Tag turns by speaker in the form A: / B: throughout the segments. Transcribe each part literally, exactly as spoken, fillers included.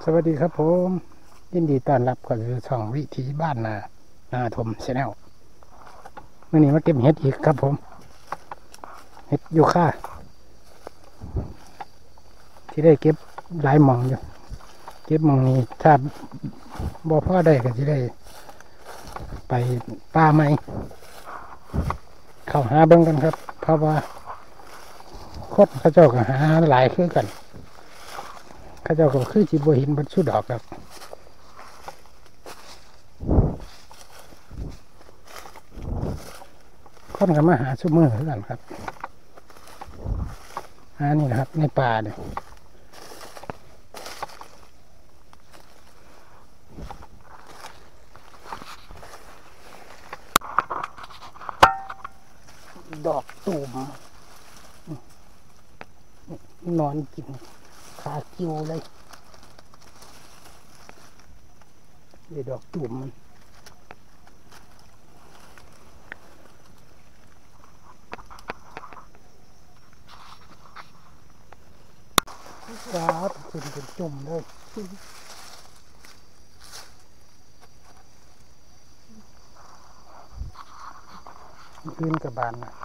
A: สวัสดีครับผมยินดีต้อนรับเข้าสู่ช่องวิถีบ้านนานาทมชาแนลมื่อนี้มาเก็บเห็ดอีกครับผมเห็ดยูคาที่ได้เก็บหลายหม่องอยู่เก็บหม่องนี้ถ้าบ่พอได้ก็จะได้ไปป่าใหม่เข้าหาเบิ่งกันครับเพราะว่าคนเขาเจ้าก็หาหลายคือกันเขาเจ้าก็คือสิบ่เห็นบ่สุดดอกครับคนก็มาหาซุมื้อคือกันครับหานี่นะครับในป่าเนี่ยดอกตูมนอนกินขาคิวเลยเดี๋ยวดอกตูมมันครับขึ้นเป็นจุ่มเลยขึ้นกับบานนะ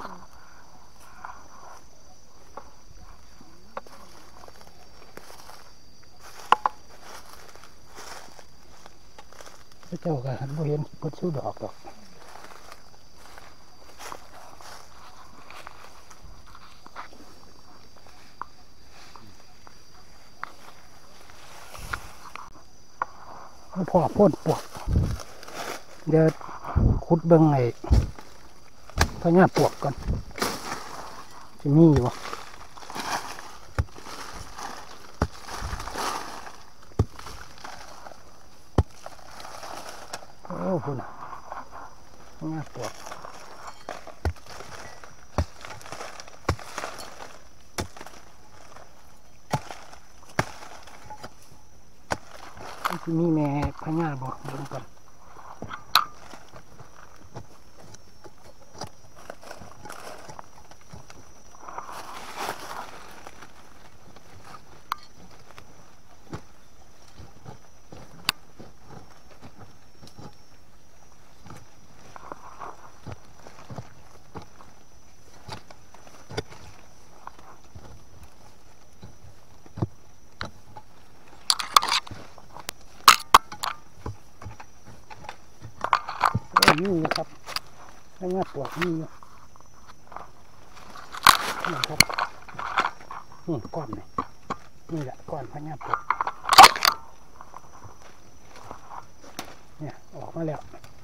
A: เจ้าก็หันบ่เห็นบ่สู้ดอกดอกพ่อพ่นปวกเดี๋ยวขุดเบิ่งไอ้พญาปวกก่อนจะมีอยู่โอ้โหนะพญาปวกจะมีแม่พญาบ่เบิ่งก่อนนี่นะครับพญาปวกนี่นะครับนี่ก้อนนี่นี่แหละก้อนพญาปวกเนี่ยออกมาแล้ว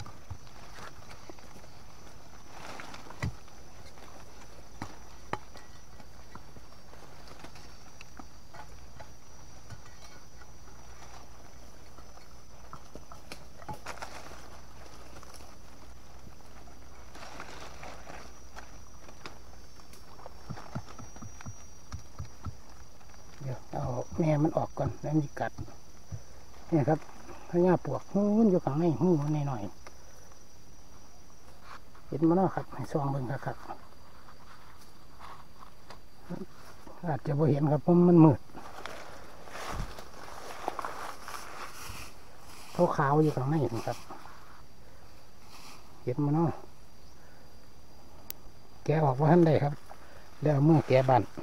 A: เอาแม่มันออกก่อนแล้วมีกัดเนี่ยครับพญาปวกหูอยู่ข้างในหูหน่อยๆเห็นมันเนาะครับให้ซองเบิ่งครับอาจจะบ่เห็นครับเพราะมันมืดขาวๆอยู่ข้างในนะครับเห็นมันเนาะแกะออกว่าท่านได้ครับแล้วเมื่อแกะบัน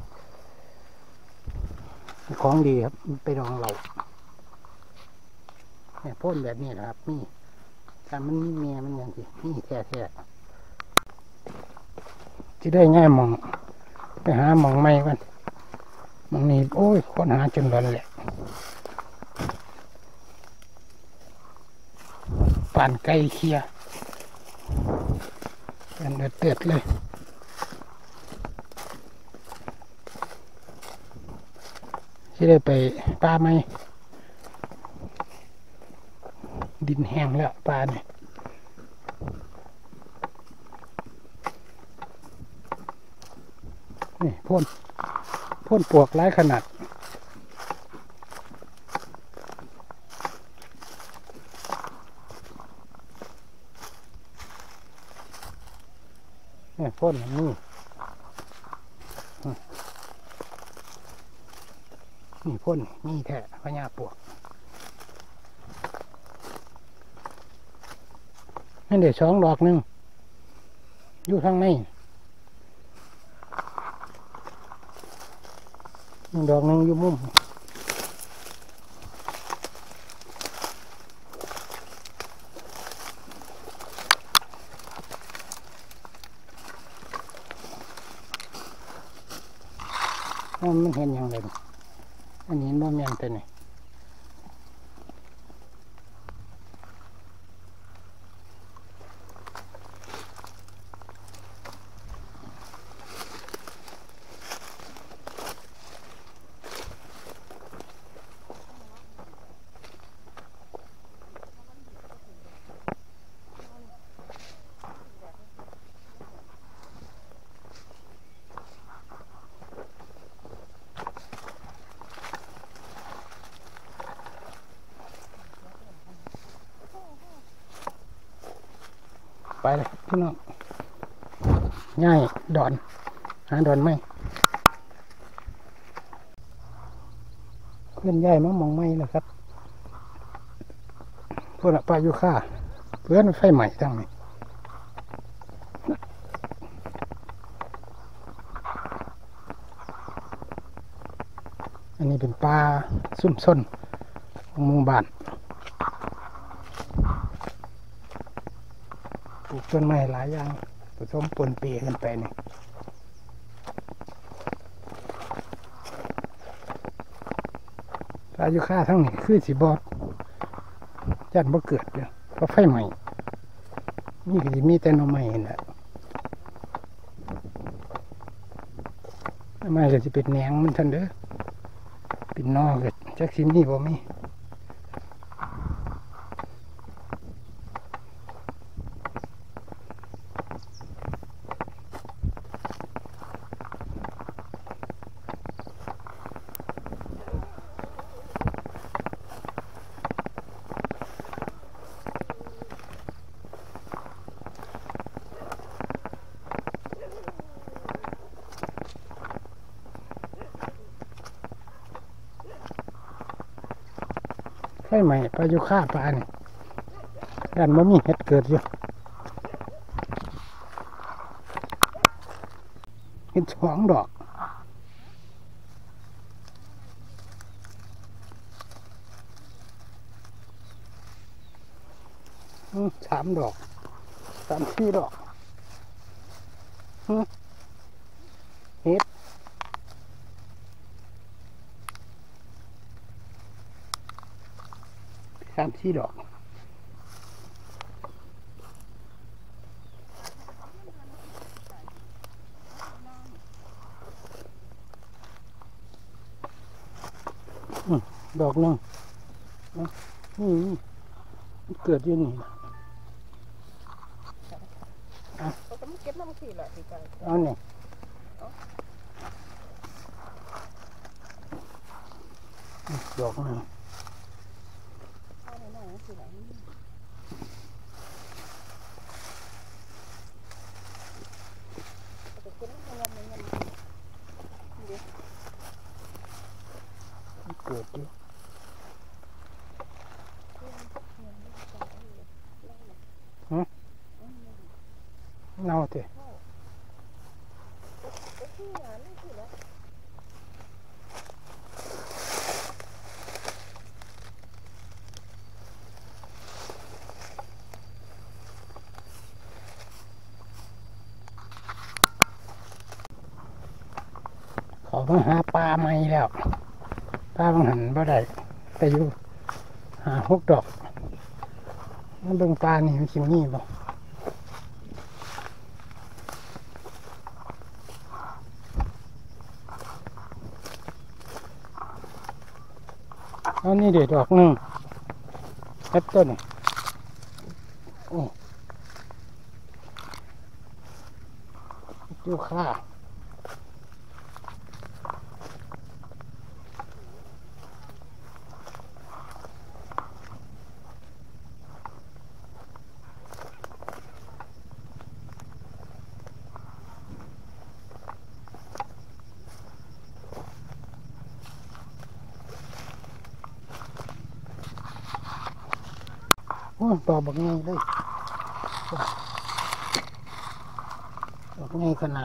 A: ของดีครับไปลองเราเนี่ยพ่นแบบนี้นะครับนี่แต่มันมีเมียมันอย่างที่นี่แท้แท้จะได้ง่ายมองไปหามองไม่กันมองนี่โอ้ยค้นหาจนร้อนแหละป่านไก่เคียเป็นเดือดเตือดเลยที่ได้ไปป่าไหมดินแห้งแล้วป่าเนี่ยนี่พ่นพ่นปวกหลายขนาดนี่พ่นนี่นี่พ่นนี่แท้พญาปวกนั่นเดี๋ยวสองดอกหนึ่งอยู่ข้างในหนึ่งดอกหนึ่งอยู่มุมมันเห็นอย่างไรอันนี้บ่แม่นแต่นี่ไปเลยพี่น้องง่ายดอนหาดอนไหมเพื่อนใหญ่มามองไม่เลยครับเพื่อนปลาอยู่ค่าเพื่อนไฟใหม่ทั้งนี้อันนี้เป็นปลาซุ่มซ่นของหมู่บ้านปลูกต้นไม้หลายอย่างผสมปนเปกันไปนี่อายุค่าทั้งนี้คือสีบอดจัดบ่เกิดเลยเพราะไฟใหม่นี่ก็จะมีแต่หน่อไม้แหละหน่อไม้ก็จะเป็นแหนงมันทันเด้อเป็นนอเกิดจักซิมนี่บ่มีไฟใหม่ปลาอยู่ค่าปลาเนี่ยด้านมันมีเห็ดเกิดอยู่เห็ดสองดอกสามดอกสามสี่ดอกเห็ดสามสี่ดอกดอกนึงนี่เกิดอยู่นี่เก็บน้ำขี้แหละดีใจเอาเนี่ยดอกนึงเกิดอยู่ฮะเน่าเถอะเขาต้องหาปลาใหม่แล้วปลาบางหันบ่ได้แต่อยู่หาหกดอกนั่นเบิ่งปลานี่มันกินนี่บ่เอานี่เด็ดดอกหนึ่งเฮ็ดต้นโอ้ยูค่าอ้ปลาบักไงเลยบักไงขนาด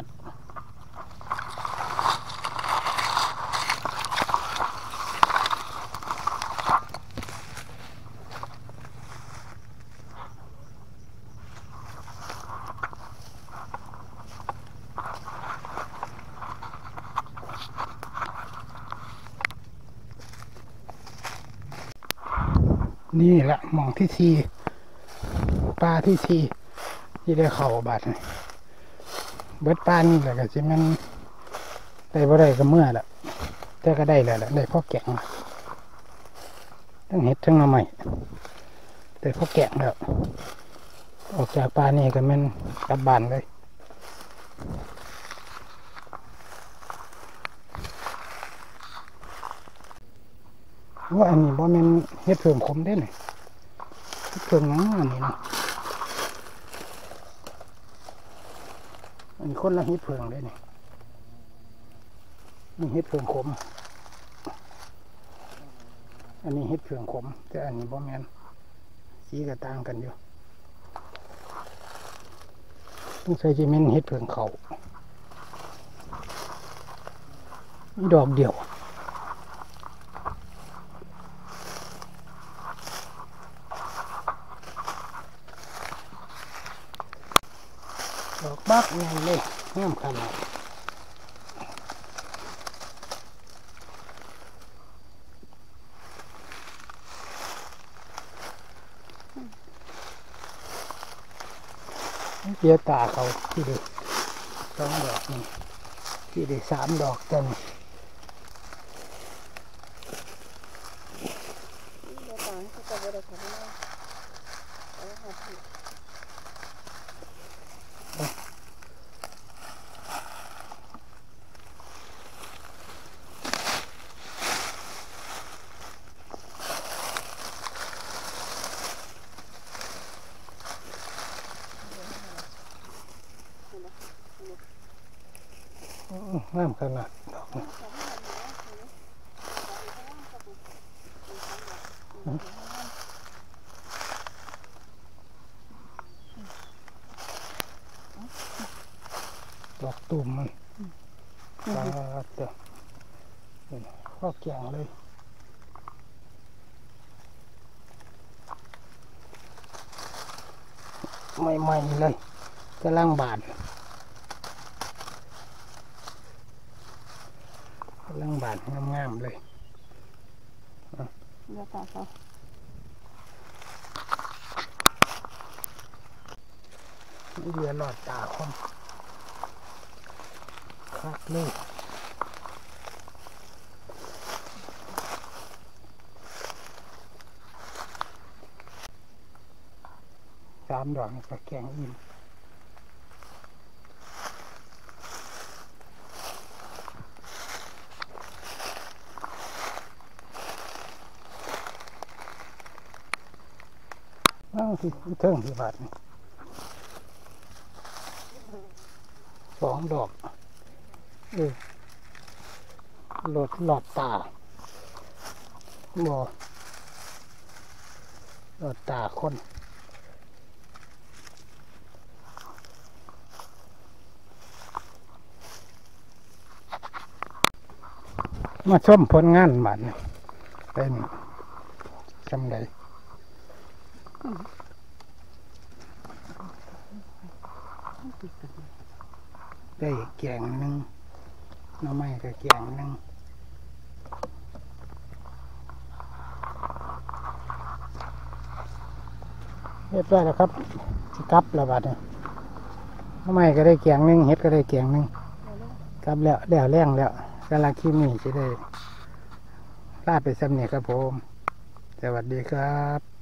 A: นี่แหละหมองที่ทีปลาที่ทีที่ได้เข่าบาดเบิดปลานี่แหละก็จะมันได้บ่ได้ก็เมื่อละแต่ก็ได้แล้วแหละได้พ่อแกงทั้งเห็ดทั้งหน่อไม้ได้พ่อแกงแล้วออกจากปลานี่ก็มันกลับบ้านเลยว่าอันนี้บ่แม่นเฮ็ดเพิ่มขมได้หนิเฮ็ดเพิ่มหยังอันนี้เนาะอันนี้คนละเฮ็ดเพิ่มได้นี่นี่เฮ็ดเพิ่มขมอันนี้เฮ็ดเพิ่มขมแต่อันนี้บ่แม่นสีก็ต่างกันอยู่ต้องใส่จิเมนเฮ็ดเพิ่มเขามีดอกเดียวดอกบักใหญ่เลยงามขนาดเสียตาเขาที่เด็กสองดอกนี่ที่เด็กสามดอกเต็มงามขนาดดอกดอกตุ่มมันปลาเต่ข้อแกงเลยใหม่ๆเลยกำลังบานกำลังบานงามๆเลยเลือกตาเขาเรือหลอดตาคนคักเลยสามดอกนี่ก็แกงอิ่มอ้าวที่เทิงที่บาทนี่สองดอกเออหลอดหลอดตาบ่หลอดตาคนมาชมผลงานมันเป็นจำได้ได้แกงหนึ่งหน่อไม้ก็แกงหนึ่งเรียบร้อยแล้วครับสิกลับแล้วบัดเนี่ยหน่อไม้ก็ได้แกงหนึ่งเฮ็ดก็ได้แกงหนึ่งกลับแล้วแล้วแรงแล้วกำลังคิดนี่จะได้ลาไปสำเนียครับผมสวัสดีครับ